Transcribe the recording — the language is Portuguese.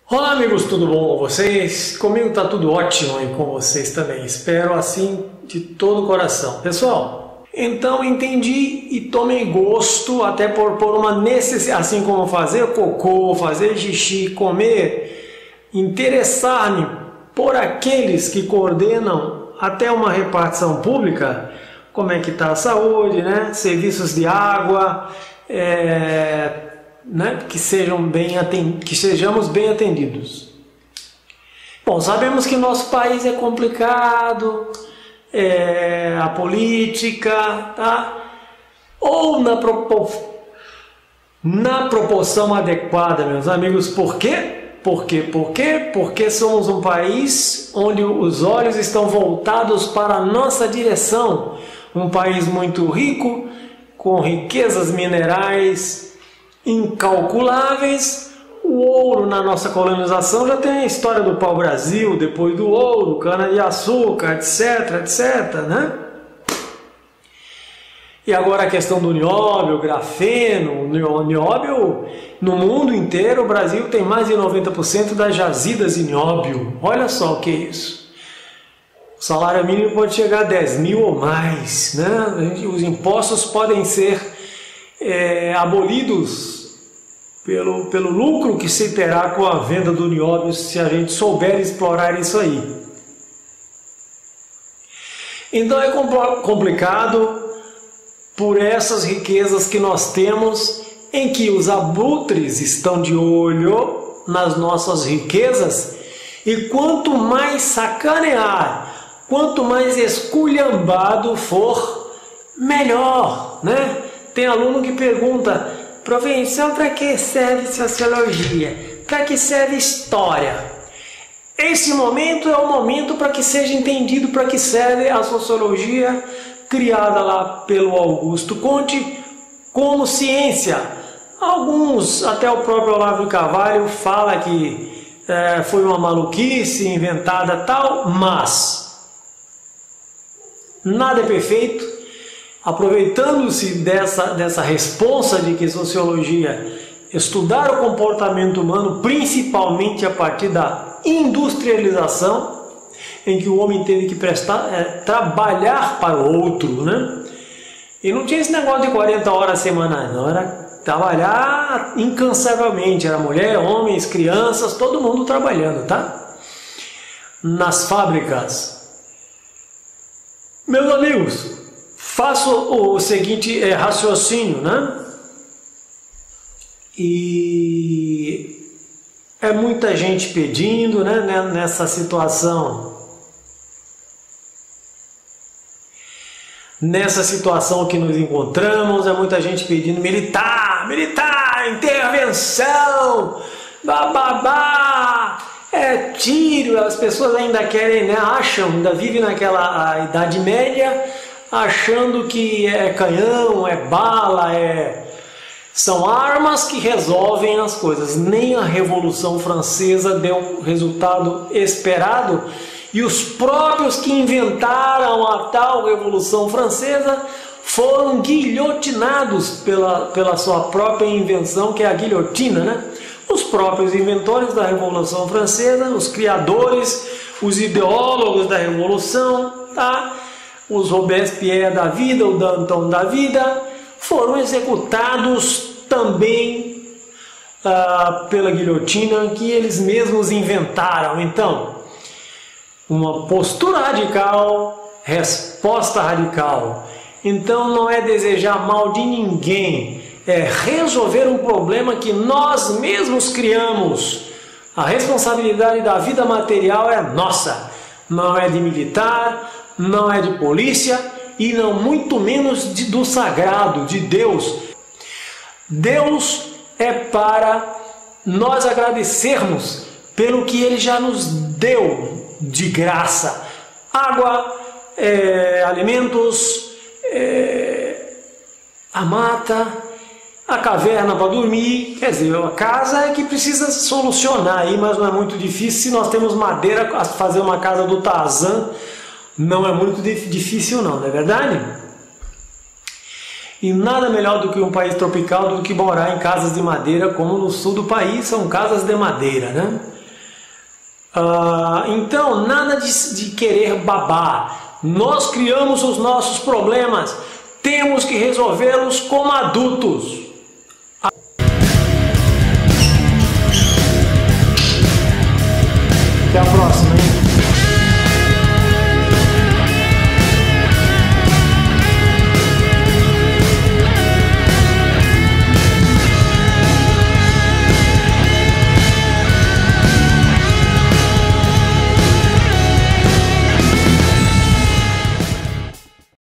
Olá amigos, tudo bom com vocês? Comigo tá tudo ótimo e com vocês também. Espero assim de todo o coração. Pessoal, então entendi e tomei gosto até por uma necessidade, assim como fazer cocô, fazer xixi, comer, interessar-me por aqueles que coordenam até uma repartição pública, como é que está a saúde, né? Serviços de água, que sejamos bem atendidos. Bom, sabemos que nosso país é complicado, a política, tá? Ou na proporção adequada, meus amigos. Por quê? Porque somos um país onde os olhos estão voltados para a nossa direção. Um país muito rico, com riquezas minerais incalculáveis. O ouro na nossa colonização já tem a história do pau-brasil, depois do ouro, cana-de-açúcar, etc, né? E agora a questão do nióbio, grafeno, nióbio, no mundo inteiro o Brasil tem mais de 90% das jazidas de nióbio. Olha só o que é isso. O salário mínimo pode chegar a 10 mil ou mais, né? Os impostos podem ser abolidos pelo lucro que se terá com a venda do nióbio, se a gente souber explorar isso aí. Então é complicado por essas riquezas que nós temos, em que os abutres estão de olho nas nossas riquezas, e quanto mais sacanear, quanto mais esculhambado for, melhor, né? Tem aluno que pergunta: professor, para que serve sociologia? Para que serve história? Esse momento é o momento para que seja entendido para que serve a sociologia, criada lá pelo Augusto Conte como ciência. Alguns, até o próprio Olavo de Carvalho, fala que foi uma maluquice inventada tal, mas nada é perfeito. Aproveitando-se dessa responsa de que sociologia estudar o comportamento humano, principalmente a partir da industrialização, em que o homem teve que trabalhar para o outro, né? E não tinha esse negócio de 40 horas semanais, não, era trabalhar incansavelmente, era mulher, homens, crianças, todo mundo trabalhando, tá? Nas fábricas. Meus amigos, faço o seguinte raciocínio, né? E é muita gente pedindo, né, nessa situação. Nessa situação que nos encontramos, é muita gente pedindo militar, intervenção, bababá, tiro. As pessoas ainda querem, né, ainda vivem naquela Idade Média, achando que é canhão, é bala, são armas que resolvem as coisas. Nem a Revolução Francesa deu o resultado esperado, e os próprios que inventaram a tal Revolução Francesa foram guilhotinados pela sua própria invenção, que é a guilhotina, né? Os próprios inventores da Revolução Francesa, os criadores, os ideólogos da Revolução, tá? Os Robespierre da vida, o Danton da vida, foram executados também pela guilhotina, que eles mesmos inventaram. Então, uma postura radical, resposta radical. Então não é desejar mal de ninguém, é resolver um problema que nós mesmos criamos. A responsabilidade da vida material é nossa, não é de militar, não é de polícia e não muito menos do sagrado, de Deus. Deus é para nós agradecermos pelo que Ele já nos deu de graça: água, alimentos, a mata, a caverna para dormir. Quer dizer, a casa é que precisa solucionar aí, mas não é muito difícil. Se nós temos madeira, fazer uma casa do Tarzan não é muito difícil não é verdade? E nada melhor do que um país tropical do que morar em casas de madeira, como no sul do país são casas de madeira, né? Então, nada de querer babar. Nós criamos os nossos problemas, temos que resolvê-los como adultos. Até a próxima, hein?